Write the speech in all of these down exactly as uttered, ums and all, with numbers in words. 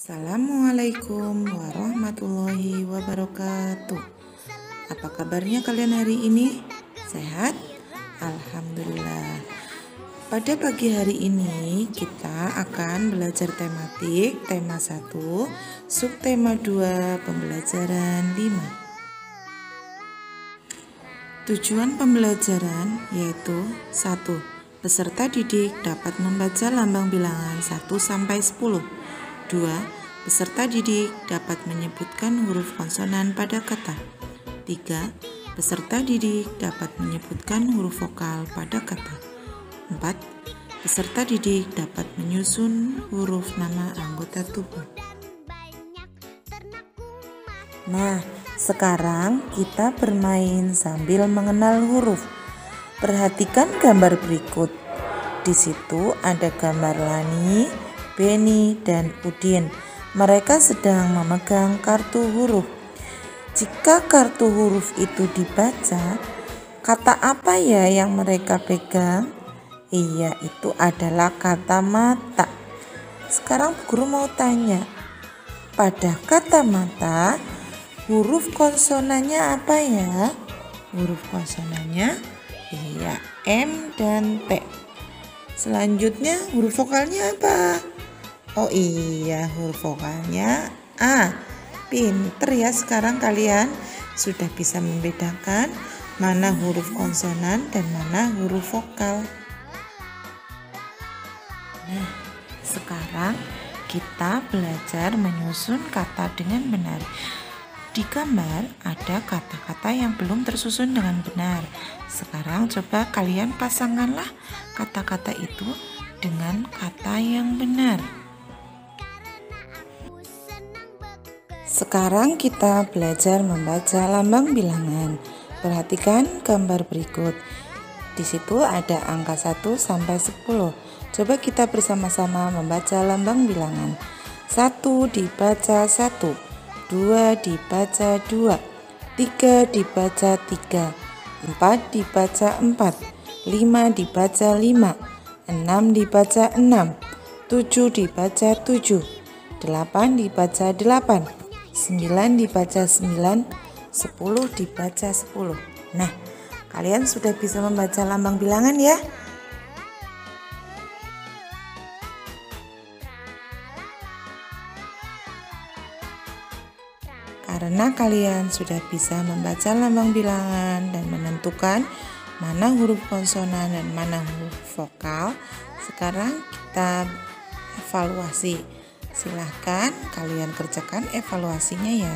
Assalamualaikum warahmatullahi wabarakatuh. Apa kabarnya kalian hari ini? Sehat? Alhamdulillah. Pada pagi hari ini kita akan belajar tematik tema satu, subtema dua, pembelajaran lima. Tujuan pembelajaran yaitu satu. Peserta didik dapat membaca lambang bilangan satu sampai sepuluh. dua. Peserta didik dapat menyebutkan huruf konsonan pada kata. tiga. Peserta didik dapat menyebutkan huruf vokal pada kata. empat. Peserta didik dapat menyusun huruf nama anggota tubuh. Nah, sekarang kita bermain sambil mengenal huruf. Perhatikan gambar berikut. Di situ ada gambar Lani, Beni, dan Udin. Mereka sedang memegang kartu huruf. Jika kartu huruf itu dibaca, kata apa ya yang mereka pegang? Iya, itu adalah kata mata. Sekarang guru mau tanya, pada kata mata, huruf konsonannya apa ya? Huruf konsonannya, iya, M dan T. Selanjutnya huruf vokalnya apa? Oh iya, huruf vokalnya A. Pinter ya, sekarang kalian sudah bisa membedakan mana huruf konsonan dan mana huruf vokal. Nah, sekarang kita belajar menyusun kata dengan benar. Di gambar ada kata-kata yang belum tersusun dengan benar. Sekarang coba kalian pasangkanlah kata-kata itu dengan kata yang benar. Sekarang kita belajar membaca lambang bilangan. Perhatikan gambar berikut. Di situ ada angka satu sampai sepuluh. Coba kita bersama-sama membaca lambang bilangan. satu dibaca satu, dua dibaca dua, tiga dibaca tiga, empat dibaca empat, lima dibaca lima, enam dibaca enam, tujuh dibaca tujuh, delapan dibaca delapan, sembilan dibaca sembilan, sepuluh dibaca sepuluh. Nah, kalian sudah bisa membaca lambang bilangan ya? Karena kalian sudah bisa membaca lambang bilangan dan menentukan mana huruf konsonan dan mana huruf vokal, sekarang kita evaluasi. Silahkan kalian kerjakan evaluasinya ya.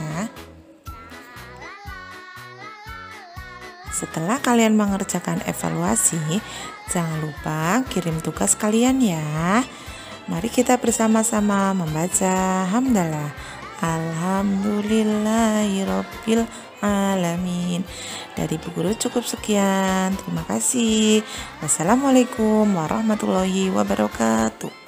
Setelah kalian mengerjakan evaluasi, jangan lupa kirim tugas kalian ya. Mari kita bersama-sama membaca hamdalah. Alhamdulillahirabbil alamin. Dari Bu Guru cukup sekian. Terima kasih. Wassalamualaikum warahmatullahi wabarakatuh.